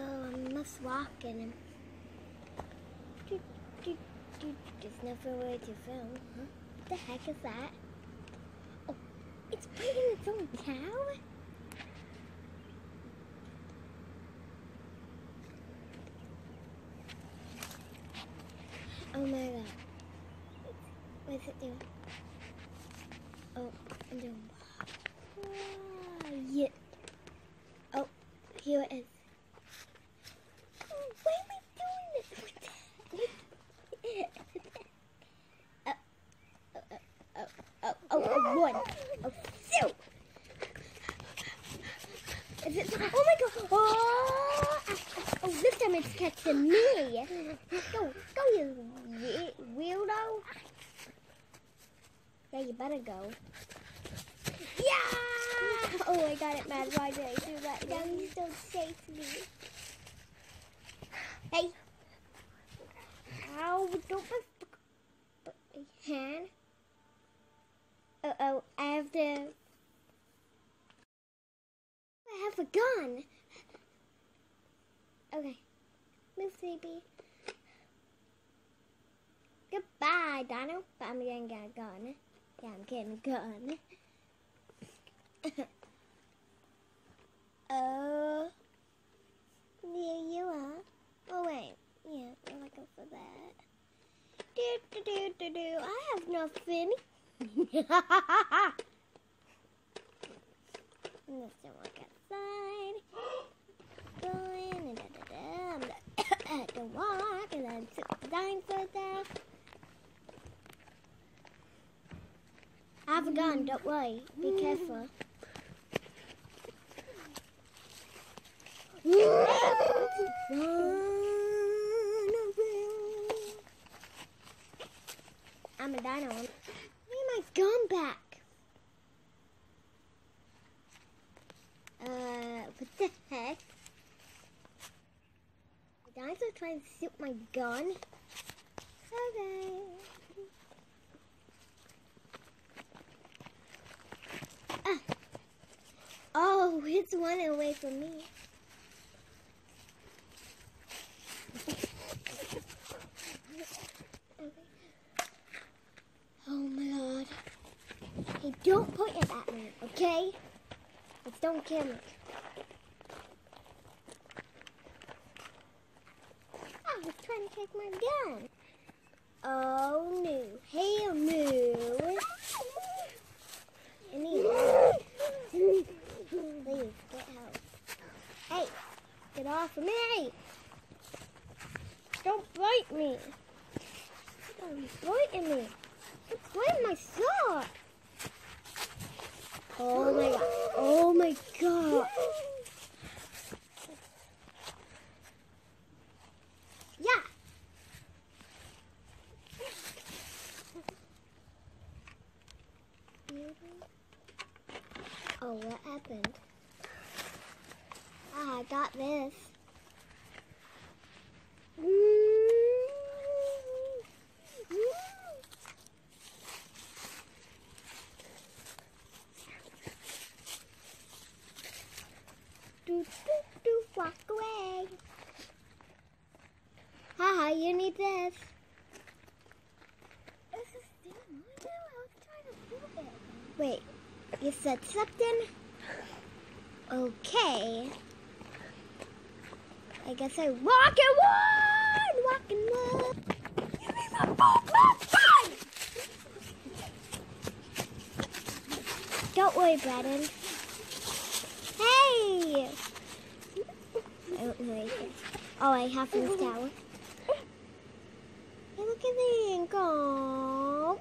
I must walk in him. There's nowhere to film. Huh? What the heck is that? Oh, it's biting its own cow? Oh my god. What's it doing? Oh, I'm doing. Yeah. Oh, here it is. Why am I doing this? One. Oh, two. Is it? Oh my god. Oh, this time it's catching me. Go, you weirdo. Yeah, you better go. Yeah! Oh, I got it, man. Why did I do that? Now you don't chase me. Hey. Ow, don't put my hand. Uh-oh, I have a gun. Okay. Move, sleepy. Goodbye, Dino. But I'm gonna get a gun. Yeah, I'm getting a gun. Oh. Yeah, you are. Oh, wait. Yeah, I'm gonna go for that. I have nothing. Let's walk outside. Going and I'm gonna walk and then sit the dinosaur there. I have a gun, don't worry. Be careful. I'm a dino. I need my gun back. What the heck? The dinosaur trying to shoot my gun. Okay. Oh, it's running away from me. Oh my god. Hey, don't point it at me, okay? Let's don't kill me. Oh, he's trying to take my gun. Oh no. Hey, moo. I need help. Please, get help. Hey, get off of me. Don't bite me. Don't bite me. Where's my sword? Oh my god. Oh my god. Yeah. Oh, what happened? Ah, I got this. Walk away. Haha, you need this. This is damn I was trying to prove it. Wait, you said something? Okay. I guess I walk and run. Give me my phone, Don't worry, Brandon. Hey! I don't know anything. Oh, I have this tower. Hey, look at Link. Aww.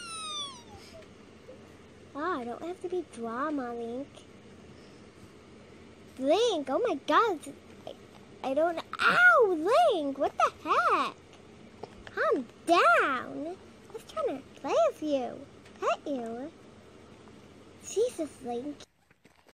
Oh, I don't have to be drama, Link. Link, oh my god. I don't know. Ow, Link, what the heck? Calm down. I was trying to play with you. Pet you. Jesus, Link.